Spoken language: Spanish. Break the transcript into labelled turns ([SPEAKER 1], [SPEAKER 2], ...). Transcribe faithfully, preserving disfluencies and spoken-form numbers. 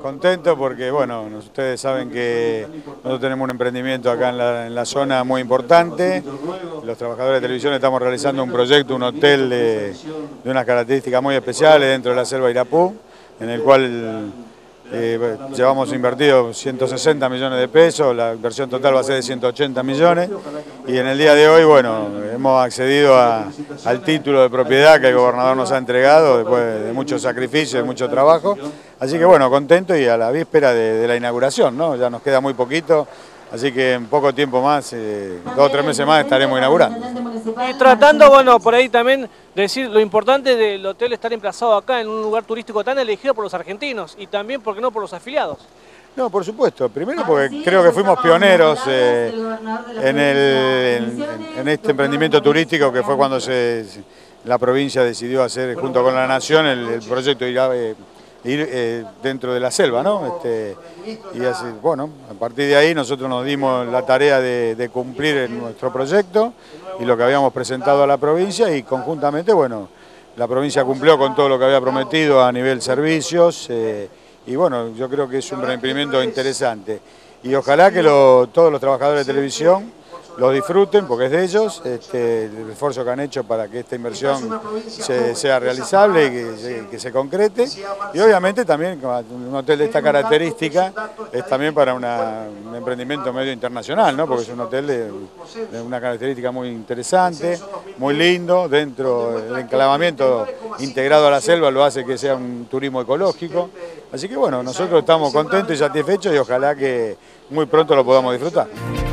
[SPEAKER 1] Contento porque, bueno, ustedes saben que nosotros tenemos un emprendimiento acá en la, en la zona muy importante. Los trabajadores de televisión estamos realizando un proyecto, un hotel de, de unas características muy especiales dentro de la selva Irapú, en el cual eh, llevamos invertido ciento sesenta millones de pesos, la inversión total va a ser de ciento ochenta millones y en el día de hoy, bueno, hemos accedido a, al título de propiedad que el gobernador nos ha entregado después de muchos sacrificios, de mucho trabajo. Así que bueno, contento y a la víspera de, de la inauguración, ¿no? Ya nos queda muy poquito, así que en poco tiempo más, eh, dos o tres meses más estaremos inaugurando.
[SPEAKER 2] Y tratando, bueno, por ahí también decir lo importante del hotel estar emplazado acá en un lugar turístico tan elegido por los argentinos y también, ¿por qué no?, por los afiliados.
[SPEAKER 1] No, por supuesto. Primero porque creo que fuimos pioneros eh, en, el, en, en este emprendimiento turístico que fue cuando se, la provincia decidió hacer junto con la nación el, el proyecto ir, eh, ir eh, dentro de la selva, ¿no? Este, y así, bueno, a partir de ahí nosotros nos dimos la tarea de, de cumplir nuestro proyecto y lo que habíamos presentado a la provincia y conjuntamente, bueno, la provincia cumplió con todo lo que había prometido a nivel servicios. Eh, Y bueno, yo creo que es un emprendimiento interesante. Y ojalá que lo, todos los trabajadores de televisión lo disfruten, porque es de ellos, este, el esfuerzo que han hecho para que esta inversión se, sea realizable y que se, que se concrete. Y obviamente también un hotel de esta característica es también para una, un emprendimiento medio internacional, ¿no? Porque es un hotel de, de una característica muy interesante, muy lindo, dentro del enclavamiento integrado a la selva lo hace que sea un turismo ecológico. Así que bueno, nosotros estamos contentos y satisfechos y ojalá que muy pronto lo podamos disfrutar.